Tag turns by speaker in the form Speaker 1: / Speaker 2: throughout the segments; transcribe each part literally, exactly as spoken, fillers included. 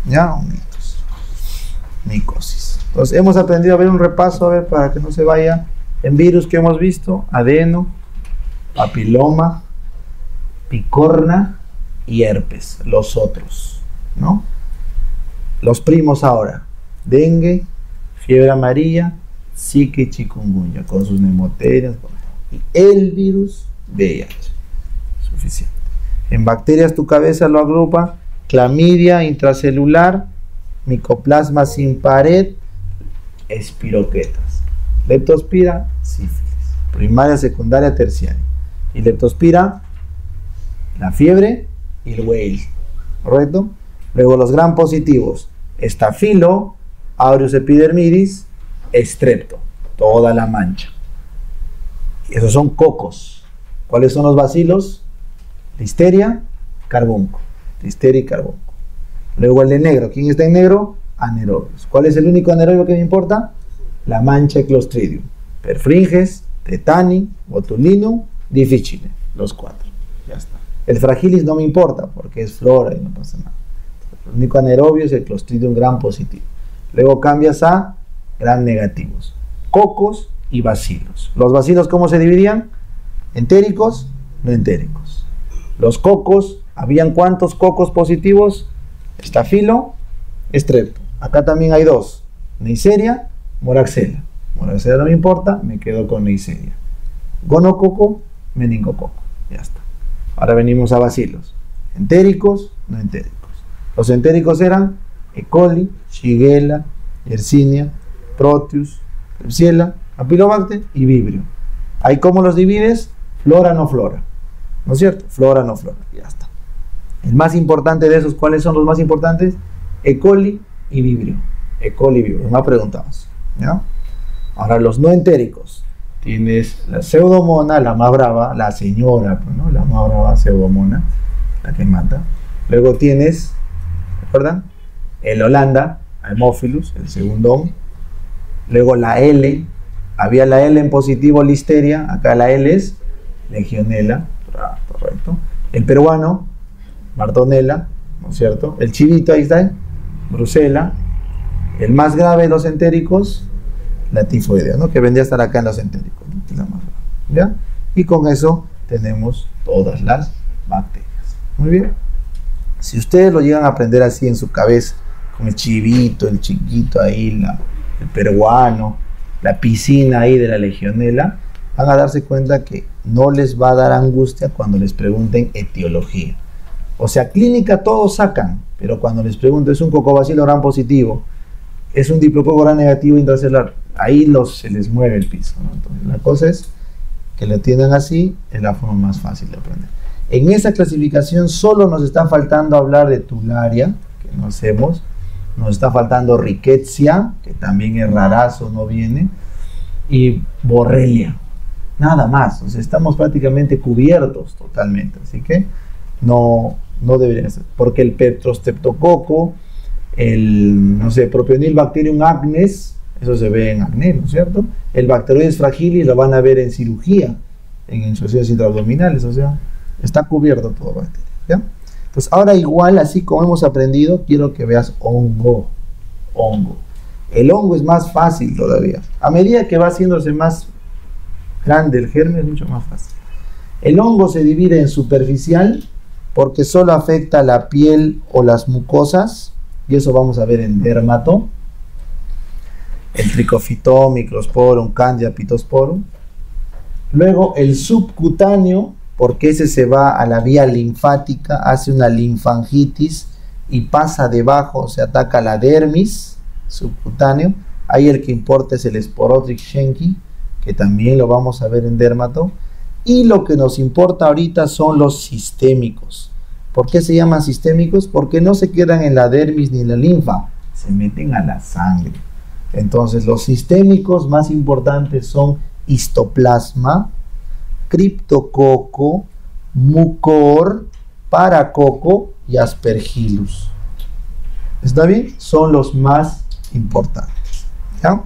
Speaker 1: ¿Ya? O mitos. Micosis. Entonces hemos aprendido a ver un repaso, a ver, para que no se vaya. En virus que hemos visto, adeno, papiloma, picorna y herpes, los otros, ¿no? Los primos ahora, dengue, fiebre amarilla, zika y chikungunya, con sus neumoterias, y el virus V I H, suficiente. En bacterias tu cabeza lo agrupa, clamidia intracelular, micoplasma sin pared, espiroquetas, leptospira, sífilis, primaria, secundaria, terciaria, y leptospira, la fiebre y el whale, ¿correcto? Luego los gram positivos, estafilo, aureus epidermidis, estrepto, toda la mancha. Y esos son cocos. ¿Cuáles son los bacilos? Listeria, carbunco, listeria y carbunco. Luego el de negro, ¿quién está en negro? Anaerobios. ¿Cuál es el único anaerobio que me importa? La mancha de Clostridium, perfringes, tetani, botulinum, difficile, los cuatro. Ya está. El fragilis no me importa porque es flora y no pasa nada. El único anaerobio es el Clostridium gram positivo. Luego cambias a gram negativos, cocos y bacilos. Los bacilos, ¿cómo se dividían? Entéricos, no entéricos. Los cocos, ¿habían cuántos cocos positivos? Estafilo, estrepto. Acá también hay dos, Neisseria, Moraxella. Moraxella no me importa, me quedo con Neisseria. Gonococo, meningococo. Ya está. Ahora venimos a bacilos. Entéricos, no entéricos. Los entéricos eran E. coli, Shigella, Yersinia, Proteus, Klebsiella, Campylobacter y Vibrio. ¿Ahí cómo los divides? Flora, no flora. ¿No es cierto? Flora, no flora. Ya está. El más importante de esos, ¿cuáles son los más importantes? E. coli y Vibrio. E. coli y Vibrio. Más preguntamos. ¿Ya? Ahora los no entéricos. Tienes la pseudomona, la más brava, la señora, ¿no? La más brava pseudomona, la que mata. Luego tienes, ¿recuerdan? El Holanda, Haemophilus, el segundo. Luego la L, había la L en positivo, Listeria, acá la L es Legionella, correcto. El peruano, Bartonella, ¿no es cierto? El chivito, ahí está, Brucella. El más grave de los entéricos, la tifoidea, ¿no? Que vendría a estar acá en los entéricos, ¿no? La más grave, ¿ya? Y con eso tenemos todas las bacterias. Muy bien. Si ustedes lo llegan a aprender así en su cabeza, con el chivito, el chiquito ahí, la, el peruano, la piscina ahí de la legionela, van a darse cuenta que no les va a dar angustia cuando les pregunten etiología. O sea, clínica todos sacan, pero cuando les pregunto, ¿es un cocobacilo gram positivo? ¿Es un diplococo gram negativo intracelular? Ahí los, se les mueve el piso, ¿no? Entonces, la cosa es que lo entiendan así, es la forma más fácil de aprender. En esa clasificación solo nos está faltando hablar de tularia, que no hacemos, nos está faltando rickettsia, que también es rarazo, no viene, y borrelia, nada más. O sea, estamos prácticamente cubiertos totalmente, así que no, no debería ser, porque el Petrostreptococo, el, no sé, Propionibacterium acnes, eso se ve en acné, ¿no es cierto? El Bacteroides fragilis lo van a ver en cirugía, en insuficiencias intraabdominales, o sea, está cubierto todo bacteria, ¿ya? Entonces, ahora igual, así como hemos aprendido, quiero que veas hongo, hongo. El hongo es más fácil todavía. A medida que va haciéndose más grande el germen, es mucho más fácil. El hongo se divide en superficial, porque solo afecta la piel o las mucosas, y eso vamos a ver en dermato. El Trichofiton, Microsporum, Candida, Pittosporum. Luego el subcutáneo, porque ese se va a la vía linfática, hace una linfangitis y pasa debajo, se ataca la dermis, subcutáneo. Ahí el que importa es el Sporotrix schenki, que también lo vamos a ver en dermato. Y lo que nos importa ahorita son los sistémicos. ¿Por qué se llaman sistémicos? Porque no se quedan en la dermis ni en la linfa, se meten a la sangre. Entonces los sistémicos más importantes son histoplasma, criptococo, mucor, paracoco y aspergillus. ¿Está bien? Son los más importantes, ¿ya?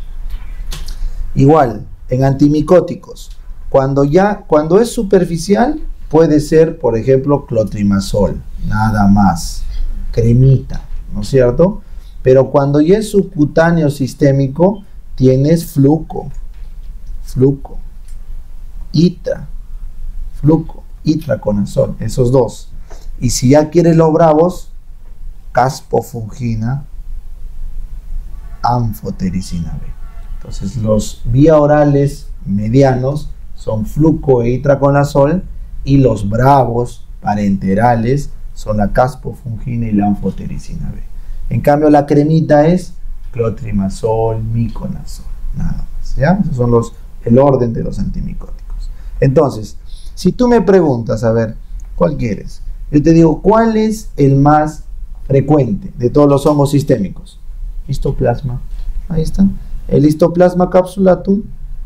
Speaker 1: Igual, en antimicóticos, cuando ya, cuando es superficial, puede ser, por ejemplo, clotrimazol, nada más, cremita, ¿no es cierto? Pero cuando ya es subcutáneo sistémico, tienes fluco, fluco, itra, fluco, itraconazol, esos dos. Y si ya quieres los bravos, caspofungina, anfotericina B. Entonces los vía orales medianos son fluco e itraconazol, y los bravos parenterales son la caspofungina y la anfotericina B. En cambio la cremita es clotrimazol, miconazol, nada más, ¿ya? Esos son los, el orden de los antimicóticos. Entonces, si tú me preguntas, a ver, ¿cuál quieres? Yo te digo, ¿cuál es el más frecuente de todos los hongos sistémicos? Histoplasma. Ahí está. El Histoplasma capsulatum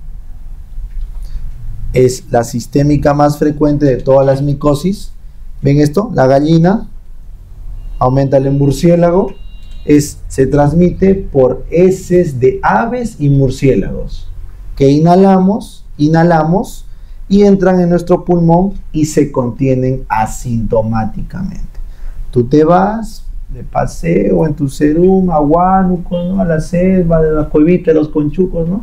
Speaker 1: es la sistémica más frecuente de todas las micosis. ¿Ven esto? La gallina aumenta el murciélago. Es, se transmite por heces de aves y murciélagos que inhalamos, inhalamos y entran en nuestro pulmón y se contienen asintomáticamente. Tú te vas de paseo en tu serum a Huánuco, ¿no? A la selva, de la cuevita de los conchucos, ¿no?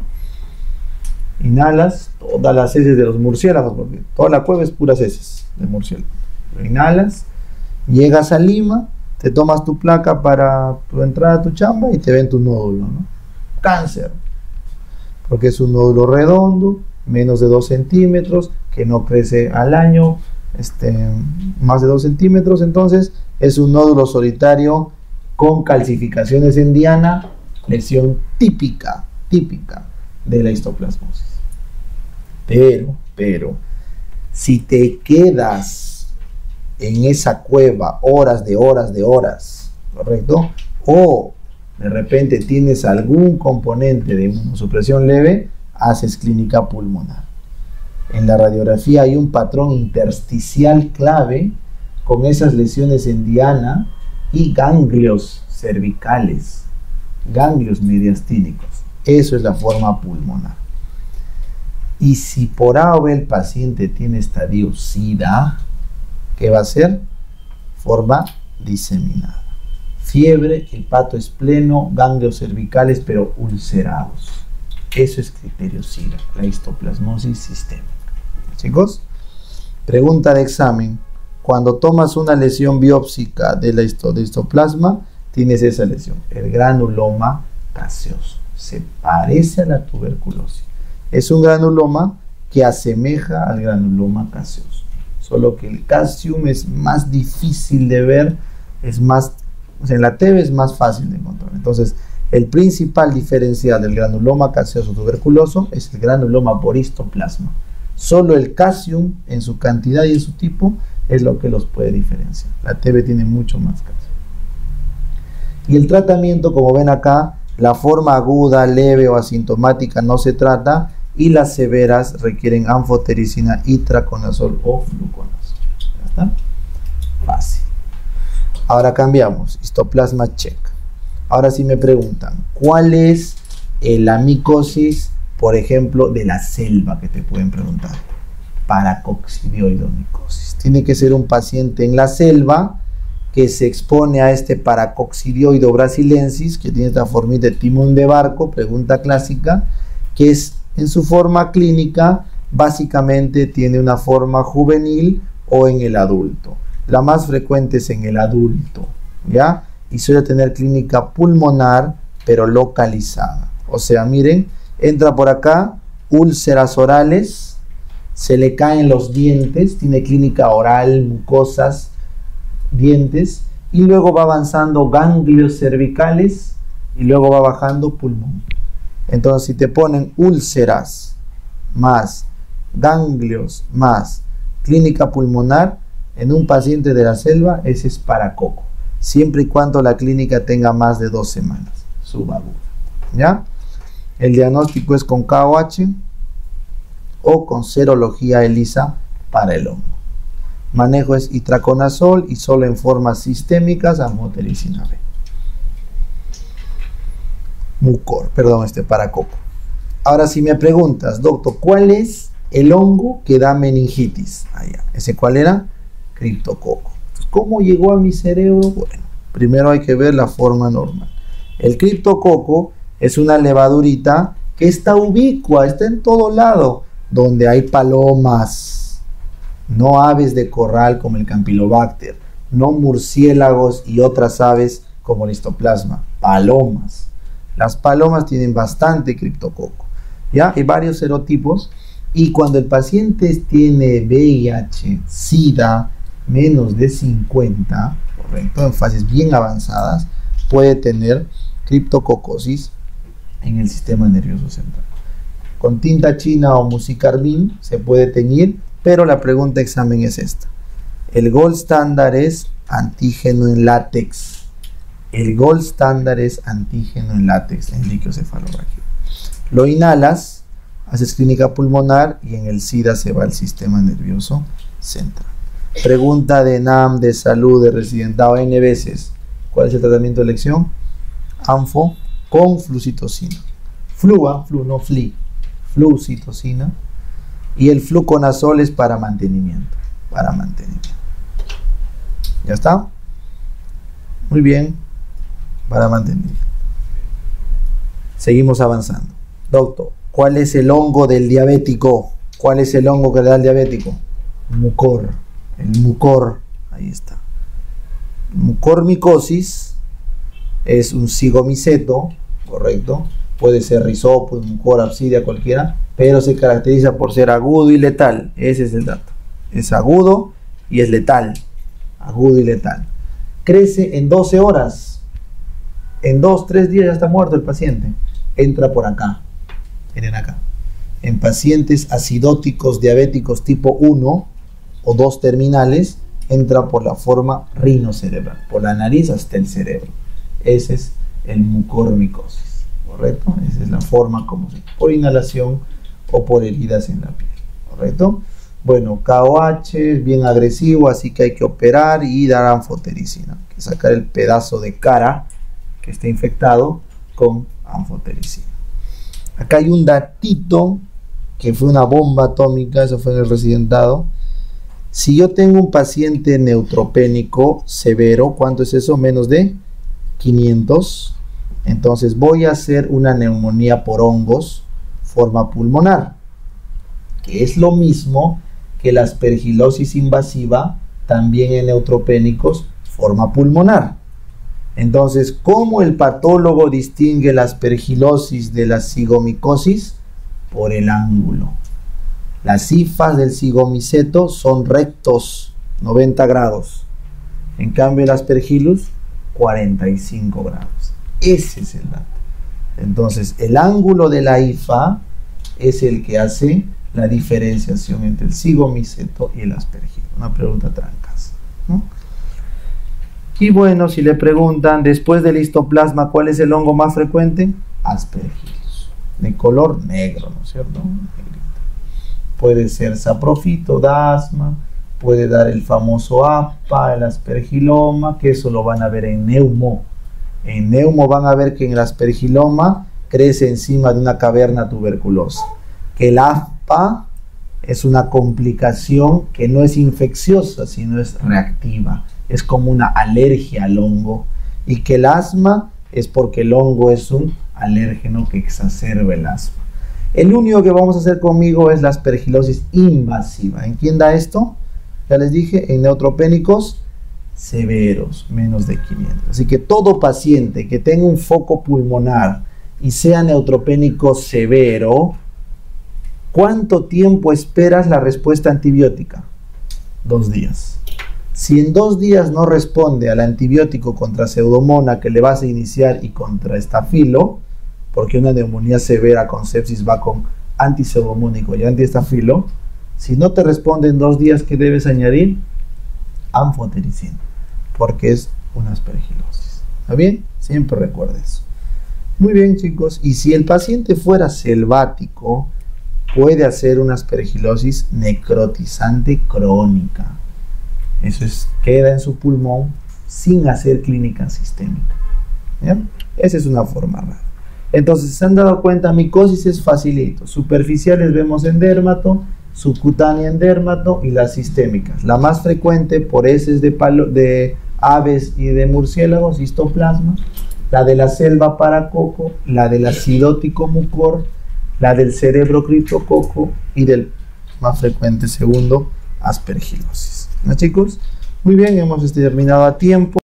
Speaker 1: Inhalas todas las heces de los murciélagos, porque toda la cueva es puras heces de murciélagos. Lo inhalas, llegas a Lima, te tomas tu placa para tu entrada a tu chamba y te ven tu nódulo, ¿no? Cáncer, porque es un nódulo redondo, menos de dos centímetros, que no crece al año, este, más de dos centímetros, entonces es un nódulo solitario con calcificaciones en diana, lesión típica, típica de la histoplasmosis. Pero, pero, si te quedas en esa cueva horas de horas de horas, ¿correcto? O de repente tienes algún componente de inmunosupresión leve, haces clínica pulmonar. En la radiografía hay un patrón intersticial clave con esas lesiones en diana y ganglios cervicales, ganglios mediastínicos. Eso es la forma pulmonar. Y si por A o B el paciente tiene estadio SIDA, ¿qué va a ser? Forma diseminada. Fiebre, hepatoespleno, ganglios cervicales, pero ulcerados. Eso es criterio SIDA, la histoplasmosis sistémica. Chicos, pregunta de examen. Cuando tomas una lesión biópsica de la histo, de histoplasma, tienes esa lesión, el granuloma caseoso. Se parece a la tuberculosis. Es un granuloma que asemeja al granuloma caseoso. Solo que el calcium es más difícil de ver, es más, o sea, en la T V es más fácil de encontrar. Entonces, el principal diferencial del granuloma caseoso tuberculoso es el granuloma por histoplasma. Solo el calcium en su cantidad y en su tipo es lo que los puede diferenciar. La T B tiene mucho más calcio. Y el tratamiento, como ven acá, la forma aguda, leve o asintomática no se trata, y las severas requieren anfotericina, itraconazol o fluconazol. ¿Ya está? Fácil. Ahora cambiamos. Histoplasma check. Ahora sí me preguntan, ¿cuál es la micosis, por ejemplo, de la selva? Que te pueden preguntar. Paracoccidioidomicosis. Tiene que ser un paciente en la selva que se expone a este paracoccidioido brasilensis, que tiene esta formita de timón de barco, pregunta clásica, que es en su forma clínica, básicamente tiene una forma juvenil o en el adulto. La más frecuente es en el adulto, ¿ya? Y suele tener clínica pulmonar, pero localizada. O sea, miren, entra por acá, úlceras orales, se le caen los dientes, tiene clínica oral, mucosas, dientes, y luego va avanzando ganglios cervicales y luego va bajando pulmón. Entonces, si te ponen úlceras más ganglios más clínica pulmonar en un paciente de la selva, ese es paracoco, siempre y cuando la clínica tenga más de dos semanas, subaguda, ¿ya? El diagnóstico es con K O H o con serología ELISA para el hongo. Manejo es itraconazol y solo en formas sistémicas anfotericina B. Mucor, perdón, este paracoco. Ahora si me preguntas, doctor, ¿cuál es el hongo que da meningitis? Ah, ya. ¿Ese cuál era? Criptococo. Entonces, ¿cómo llegó a mi cerebro? Bueno, Primero hay que ver la forma normal. El criptococo es una levadurita que está ubicua, está en todo lado, donde hay palomas, no aves de corral como el Campylobacter, no murciélagos y otras aves como el Histoplasma, palomas. Las palomas tienen bastante criptococo, ¿ya? Hay varios serotipos, y cuando el paciente tiene V I H, SIDA, menos de cincuenta, correcto, en fases bien avanzadas, puede tener criptococosis en el sistema nervioso central. Con tinta china o musicarbin se puede teñir, pero la pregunta de examen es esta. El gold estándar es antígeno en látex. El gold estándar es antígeno en látex en líquido cefalorraquídeo. Lo inhalas, haces clínica pulmonar y en el SIDA se va al sistema nervioso central. Pregunta de NAM, de salud, de residentado N veces. ¿Cuál es el tratamiento de elección? Anfo con flucitocina. Flua, flu, no fli, flucitocina. Y el fluconazol es para mantenimiento. Para mantenimiento. ¿Ya está? Muy bien. Para mantenimiento. Seguimos avanzando. Doctor, ¿cuál es el hongo del diabético? ¿Cuál es el hongo que le da al diabético? Mucor. El mucor. Ahí está. Mucormicosis es un cigomiceto, correcto. Puede ser rizopus, mucor, absidia, cualquiera, pero se caracteriza por ser agudo y letal. Ese es el dato. Es agudo y es letal. Agudo y letal. Crece en doce horas. En dos, tres días ya está muerto el paciente. Entra por acá. Miren acá. En pacientes acidóticos diabéticos tipo uno o dos terminales, entra por la forma rinocerebral, por la nariz hasta el cerebro. Ese es el mucormicosis, ¿correcto? Esa es la forma como se, por inhalación o por heridas en la piel, ¿correcto? Bueno, K O H es bien agresivo, así que hay que operar y dar anfotericina. Hay que sacar el pedazo de cara que está infectado con anfotericina. Acá hay un datito que fue una bomba atómica, eso fue en el residentado. Si yo tengo un paciente neutropénico severo, ¿cuánto es eso? Menos de quinientos. Entonces voy a hacer una neumonía por hongos, forma pulmonar, que es lo mismo que la aspergilosis invasiva, también en neutropénicos, forma pulmonar. Entonces, ¿cómo el patólogo distingue la aspergilosis de la cigomicosis? Por el ángulo. Las cifras del cigomiceto son rectos, noventa grados. En cambio, el aspergillus, cuarenta y cinco grados. Ese es el dato. Entonces, el ángulo de la I F A es el que hace la diferenciación entre el cigomiceto y el aspergillus. Una pregunta trancas, ¿no? Y bueno, si le preguntan, después del histoplasma, ¿cuál es el hongo más frecuente? Aspergillus. De color negro, ¿no es cierto? Puede ser saprofito, dasma, puede dar el famoso A P A, el aspergiloma, que eso lo van a ver en neumo. En neumo van a ver que en el aspergiloma crece encima de una caverna tuberculosa. Que el A P A es una complicación que no es infecciosa, sino es reactiva. Es como una alergia al hongo. Y que el asma es porque el hongo es un alérgeno que exacerba el asma. El único que vamos a hacer conmigo es la aspergilosis invasiva. ¿En quién da esto? Ya les dije, en neutropénicos severos, menos de quinientos. Así que todo paciente que tenga un foco pulmonar y sea neutropénico severo, ¿cuánto tiempo esperas la respuesta antibiótica? Dos días. Si en dos días no responde al antibiótico contra Pseudomonas que le vas a iniciar y contra Estafilo, porque una neumonía severa con sepsis va con antipseudomónico y antiestafilo, si no te responde en dos días, ¿qué debes añadir? Anfotericina, porque es una aspergilosis. ¿Está bien? Siempre recuerda eso. Muy bien, chicos. Y si el paciente fuera selvático, puede hacer una aspergilosis necrotizante crónica. Eso es, queda en su pulmón sin hacer clínica sistémica. ¿Bien? Esa es una forma rara. Entonces, ¿se han dado cuenta? Micosis es facilito. Superficiales vemos en dermato, subcutánea en dermato y las sistémicas. La más frecuente por heces de, palo, de aves y de murciélagos, histoplasma, la de la selva paracoco, la del acidótico mucor, la del cerebro criptococo y del más frecuente segundo, aspergilosis. ¿No, chicos? Muy bien, hemos terminado a tiempo.